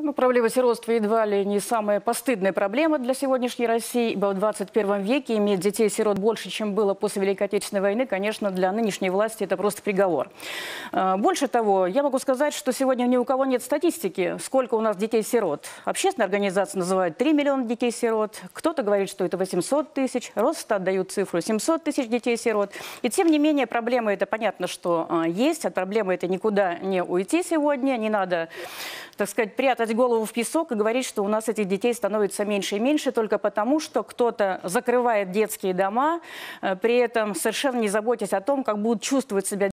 Ну, проблема сиротства едва ли не самая постыдная проблема для сегодняшней России, ибо в 21 веке иметь детей-сирот больше, чем было после Великой Отечественной войны, конечно, для нынешней власти это просто приговор. Больше того, я могу сказать, что сегодня ни у кого нет статистики, сколько у нас детей-сирот. Общественная организация называет 3 миллиона детей-сирот, кто-то говорит, что это 800 тысяч, Росстат дают цифру 700 тысяч детей-сирот. И тем не менее, проблема это понятно, что есть, от проблемы это никуда не уйти сегодня, не надо, так сказать, прятать голову в песок и говорить, что у нас этих детей становится меньше и меньше только потому, что кто-то закрывает детские дома, при этом совершенно не заботясь о том, как будут чувствовать себя